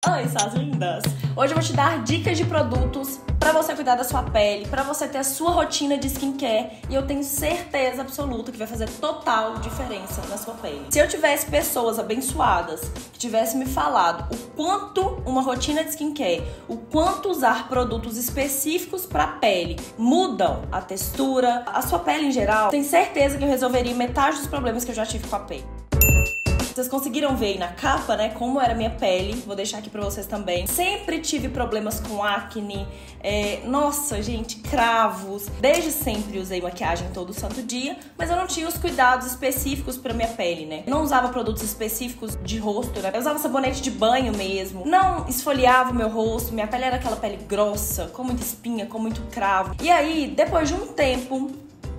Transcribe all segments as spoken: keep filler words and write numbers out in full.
Oi, suas lindas! Hoje eu vou te dar dicas de produtos pra você cuidar da sua pele, pra você ter a sua rotina de skincare, e eu tenho certeza absoluta que vai fazer total diferença na sua pele. Se eu tivesse pessoas abençoadas que tivessem me falado o quanto uma rotina de skincare, o quanto usar produtos específicos pra pele mudam a textura, a sua pele em geral, tenho certeza que eu resolveria metade dos problemas que eu já tive com a pele. Vocês conseguiram ver aí na capa, né, como era a minha pele. Vou deixar aqui pra vocês também. Sempre tive problemas com acne. É, nossa, gente, cravos. Desde sempre usei maquiagem todo santo dia, mas eu não tinha os cuidados específicos pra minha pele, né? Não usava produtos específicos de rosto, né? Eu usava sabonete de banho mesmo. Não esfoliava o meu rosto. Minha pele era aquela pele grossa, com muita espinha, com muito cravo. E aí, depois de um tempo,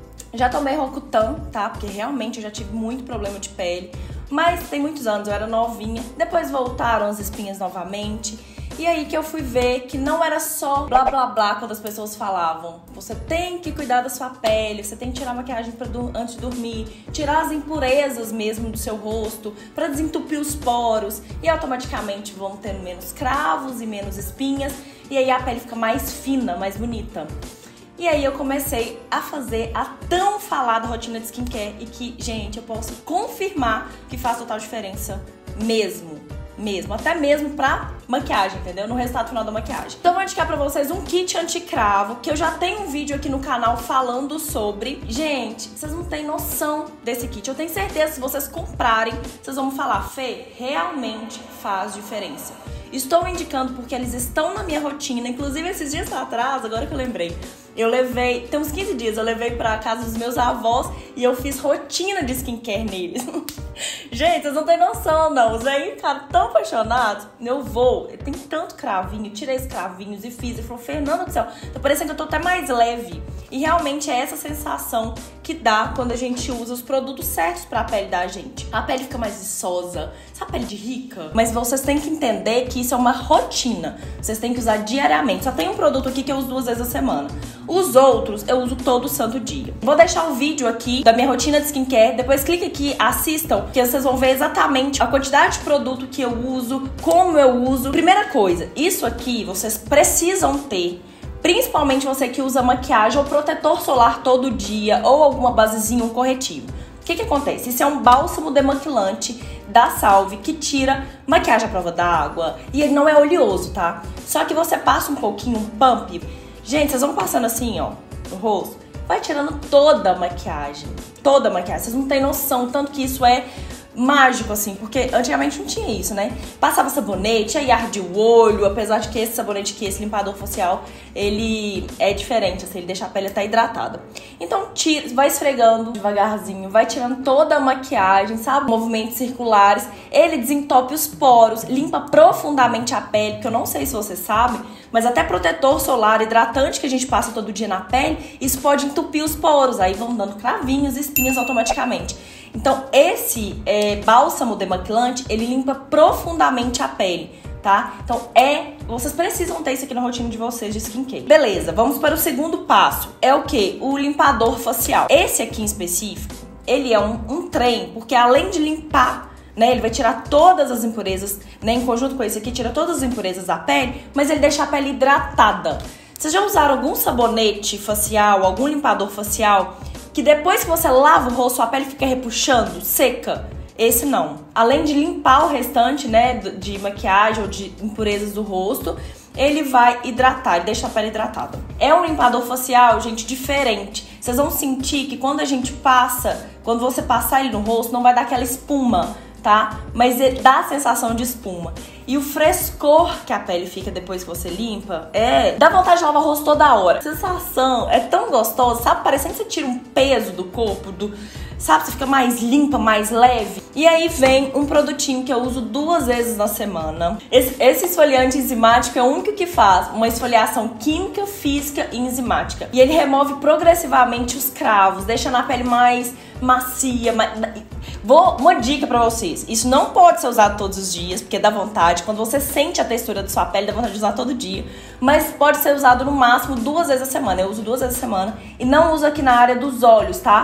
já tomei Roacutan, tá? Porque realmente eu já tive muito problema de pele. Mas tem muitos anos, eu era novinha. Depois voltaram as espinhas novamente. E aí que eu fui ver que não era só blá blá blá quando as pessoas falavam. Você tem que cuidar da sua pele, você tem que tirar a maquiagem pra antes de dormir, tirar as impurezas mesmo do seu rosto, pra desentupir os poros. E automaticamente vão tendo menos cravos e menos espinhas. E aí a pele fica mais fina, mais bonita. E aí eu comecei a fazer a tão falada rotina de skincare e que, gente, eu posso confirmar que faz total diferença mesmo, mesmo, até mesmo pra maquiagem, entendeu? No resultado final da maquiagem. Então eu vou indicar pra vocês um kit anti-cravo, que eu já tenho um vídeo aqui no canal falando sobre. Gente, vocês não têm noção desse kit. Eu tenho certeza que se vocês comprarem, vocês vão falar, Fê, realmente faz diferença. Estou indicando porque eles estão na minha rotina, inclusive esses dias atrás, agora que eu lembrei, eu levei, tem uns quinze dias, eu levei pra casa dos meus avós e eu fiz rotina de skincare neles. Gente, vocês não têm noção não, os aí ficaram tão apaixonados. Eu vou, tem tanto cravinho, tirei os cravinhos e fiz, e falou, Fernanda do céu, tá parecendo que eu tô até mais leve. E realmente é essa sensação que dá quando a gente usa os produtos certos pra pele da gente. A pele fica mais viçosa, sabe, pele de rica? Mas vocês têm que entender que isso é uma rotina, vocês têm que usar diariamente. Só tem um produto aqui que eu uso duas vezes a semana. Os outros eu uso todo santo dia. Vou deixar o vídeo aqui da minha rotina de skincare, depois clica aqui, assistam, que vocês vão ver exatamente a quantidade de produto que eu uso, como eu uso. Primeira coisa, isso aqui vocês precisam ter. Principalmente você que usa maquiagem ou protetor solar todo dia, ou alguma basezinha, um corretivo. O que que acontece? Isso é um bálsamo demaquilante da Salve que tira maquiagem à prova d'água. E ele não é oleoso, tá? Só que você passa um pouquinho, um pump. Gente, vocês vão passando assim, ó, no rosto. Vai tirando toda a maquiagem. Toda a maquiagem. Vocês não têm noção, tanto que isso é mágico, assim, porque antigamente não tinha isso, né? Passava sabonete, aí arde o olho, apesar de que esse sabonete aqui, esse limpador facial, ele é diferente, assim, ele deixa a pele até hidratada. Então, tira, vai esfregando devagarzinho, vai tirando toda a maquiagem, sabe? Movimentos circulares, ele desentope os poros, limpa profundamente a pele, porque eu não sei se você sabe, mas até protetor solar, hidratante que a gente passa todo dia na pele, isso pode entupir os poros, aí vão dando cravinhos e espinhas automaticamente. Então, esse é, bálsamo demaquilante, ele limpa profundamente a pele, tá? Então, é... vocês precisam ter isso aqui na rotina de vocês de skincare. Beleza, vamos para o segundo passo. É o quê? O limpador facial. Esse aqui em específico, ele é um, um trem, porque além de limpar, né, ele vai tirar todas as impurezas, né, em conjunto com esse aqui, tira todas as impurezas da pele, mas ele deixa a pele hidratada. Vocês já usaram algum sabonete facial, algum limpador facial, que depois que você lava o rosto, a pele fica repuxando, seca? Esse não. Além de limpar o restante, né, de maquiagem ou de impurezas do rosto, ele vai hidratar, ele deixa a pele hidratada. É um limpador facial, gente, diferente. Vocês vão sentir que quando a gente passa, quando você passar ele no rosto, não vai dar aquela espuma, tá? Mas ele dá a sensação de espuma. E o frescor que a pele fica depois que você limpa, é... dá vontade de lavar o rosto toda hora. A sensação é tão gostosa, sabe? Parecendo que você tira um peso do corpo, do... sabe? Você fica mais limpa, mais leve. E aí vem um produtinho que eu uso duas vezes na semana. Esse, esse esfoliante enzimático é o único que faz uma esfoliação química, física e enzimática. E ele remove progressivamente os cravos, deixando a pele mais macia. Mais... Vou, uma dica pra vocês. Isso não pode ser usado todos os dias, porque dá vontade. Quando você sente a textura da sua pele, dá vontade de usar todo dia. Mas pode ser usado no máximo duas vezes a semana. Eu uso duas vezes a semana. E não uso aqui na área dos olhos, tá?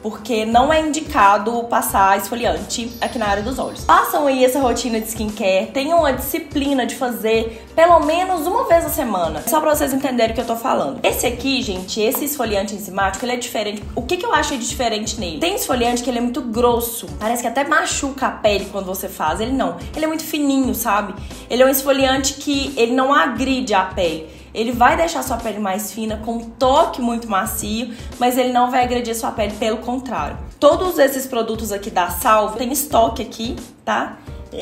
porque não é indicado passar esfoliante aqui na área dos olhos. Façam aí essa rotina de skincare, tenham a disciplina de fazer pelo menos uma vez a semana, só pra vocês entenderem o que eu tô falando. Esse aqui, gente, esse esfoliante enzimático, ele é diferente. O que que eu achei de diferente nele? Tem esfoliante que ele é muito grosso, parece que até machuca a pele quando você faz. Ele não, ele é muito fininho, sabe? Ele é um esfoliante que ele não agride a pele. Ele vai deixar sua pele mais fina, com um toque muito macio, mas ele não vai agredir sua pele, pelo contrário. Todos esses produtos aqui da Salve tem estoque aqui, tá?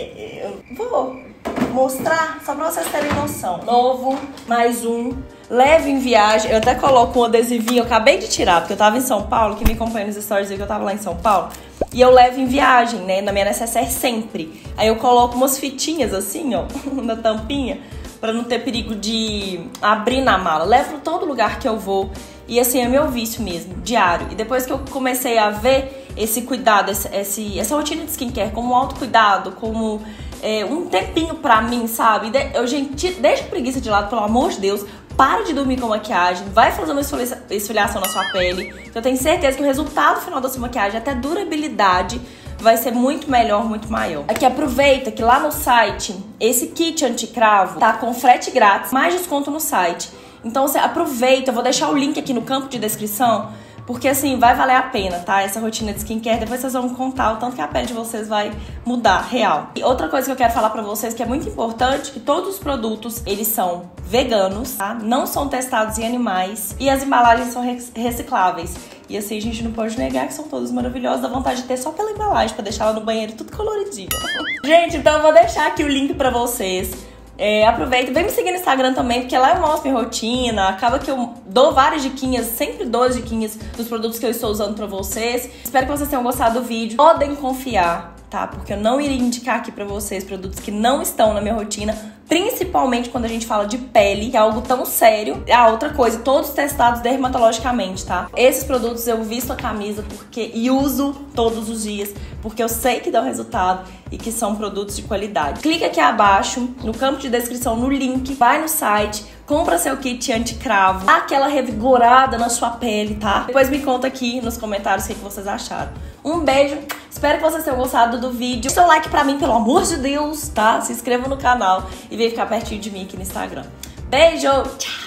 Eu vou mostrar só pra vocês terem noção. Novo, mais um, leve em viagem. Eu até coloco um adesivinho, eu acabei de tirar, porque eu tava em São Paulo, que me acompanha nos stories aí que eu tava lá em São Paulo. E eu levo em viagem, né, na minha necessaire sempre. Aí eu coloco umas fitinhas assim, ó, na tampinha, pra não ter perigo de abrir na mala. Levo pra todo lugar que eu vou. E assim, é meu vício mesmo, diário. E depois que eu comecei a ver esse cuidado, esse, esse, essa rotina de skincare como um autocuidado, como é, um tempinho pra mim, sabe? Eu, gente, deixa a preguiça de lado, pelo amor de Deus. Para de dormir com maquiagem, vai fazer uma esfoliação na sua pele. Eu tenho certeza que o resultado final da sua maquiagem, até durabilidade, vai ser muito melhor, muito maior. Aqui aproveita que lá no site, esse kit anti-cravo tá com frete grátis, mais desconto no site. Então você aproveita, eu vou deixar o link aqui no campo de descrição, porque assim, vai valer a pena, tá? Essa rotina de skincare, depois vocês vão contar o tanto que a pele de vocês vai mudar, real. E outra coisa que eu quero falar pra vocês, que é muito importante, que todos os produtos, eles são veganos, tá? Não são testados em animais e as embalagens são recicláveis. E assim, a gente não pode negar que são todos maravilhosos, dá vontade de ter só pela embalagem, pra deixar ela no banheiro tudo coloridinho. Gente, então eu vou deixar aqui o link pra vocês. É, aproveita, vem me seguir no Instagram também, porque lá eu mostro minha rotina. Acaba que eu dou várias diquinhas, sempre dou as diquinhas dos produtos que eu estou usando pra vocês. Espero que vocês tenham gostado do vídeo. Podem confiar, tá? Porque eu não iria indicar aqui pra vocês produtos que não estão na minha rotina, principalmente quando a gente fala de pele, que é algo tão sério. Ah, outra coisa, todos testados dermatologicamente, tá? Esses produtos eu visto a camisa porque e uso todos os dias, porque eu sei que dão resultado e que são produtos de qualidade. Clica aqui abaixo, no campo de descrição, no link, vai no site, compra seu kit anti-cravo, dá aquela revigorada na sua pele, tá? Depois me conta aqui nos comentários o que vocês acharam. Um beijo, espero que vocês tenham gostado do vídeo. Deixa seu like pra mim, pelo amor de Deus, tá? Se inscreva no canal e vem ficar pertinho de mim aqui no Instagram. Beijo, tchau!